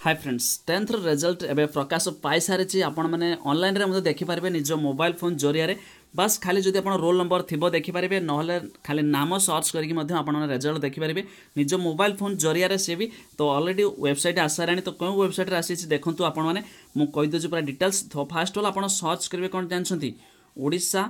Hi friends, 10th result एवं प्रकाश पाई सारी आपण मैंने ऑनलाइन रे देखिपारे निज मोबाइल फोन जरिया बस खाली जदि आप रोल नंबर थी देखिपारे ना खाली नाम सर्च करके आप रिजल्ट देखिपारे निज मोबाइल फोन जरिया सी भी। तो ऑलरेडी वेबसाइट आसारा तो कौन वेबसाइट आसी देखूँ आपण मैंने मुझे पूरा डिटेल्स। फास्ट ऑल आप सर्च करेंगे कौन जानते ओडिशा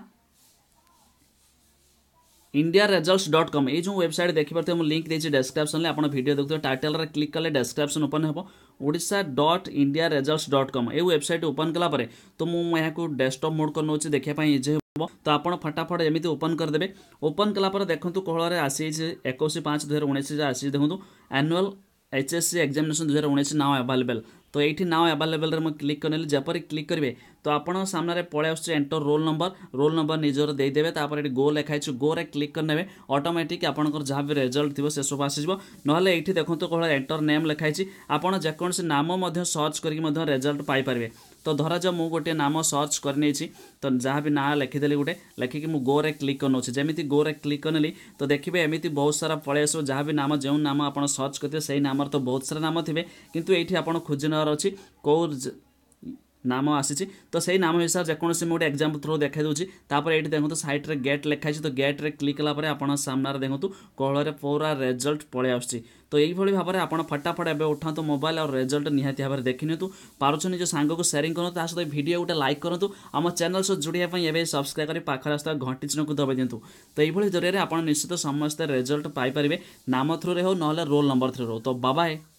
indiaresults.com ये जो वेबसाइट देखिए मुझे लिंक देती डिस्क्रिप्शन में। आप वीडियो देखते टाइटल रे क्लिक कले डिस्क्रिप्शन ओपन हो odisha.indiaresults.com ये वेबसाइट ओपन कलापर तो मुझे डेस्कटॉप मोड कर नौ देखापी इजी हो। तो आप फटाफट एमती ओपन करदे। ओपन कलापर देखूँ कोहल आसी 21/5/2019 आसी देखूँ annual HSC examination 2019 now available. तो ये नाउ अवेलेबल मैं क्लिक करने जपर क्लिक करेंगे तो आपण सामने पड़े आस एंटर रोल नंबर निजर देदेवे। ये गो लिखाई गो रे क्लिक करने ऑटोमेटिक आपंकर जहाँ भी रिजल्ट थी से सब आसो ना ये देखो तो कौन एंटर नेम लिखाई आपड़ जेकोसी नाम सर्च करके रिजल्ट पाइपर। तो धरा जाओ मुझे गोटे नाम सर्च करनी तो जहाँ भी ना लिखिदेली गोटे लिखिकी मुझे गो रे क्लिक करने जमी गो रे क्लिक करनेली तो देखिए एमती बहुत सारा पलि आस जहाँ भी नाम जो नाम आप सर्च करते से नाम तो बहुत सारा नाम थे किंतु ये आप खोज नवार अच्छी कौ नाम आसी तो सही नाम हिसाब से जेकोसी गोटे एग्जाम थ्रू देखा दूसरी। ये देखो साइट रे गेट लिखाई तो गेट रे क्लिक कलापर आप सामने देखो कौन पूरा रिजल्ट पलि आस। तो यही भाव में आप फटाफट एवं उठातु मोबाइल और रिजल्ट निहाती भाव में देखी नियंतु पार्छ निज सांग को शेयरिंग करूँ सहित वीडियो गोटे लाइक करूँ आम चैनल सहित जोड़ाई सब्सक्राइब कर पाखे आसता घंटी चिन्ह को दबाई दिंतु। तो यही जरिए आप निश्चित समस्त रिजल्ट पाइपर नाम थ्रू रे हो ना रोल नंबर थ्रू रो। तो बाय।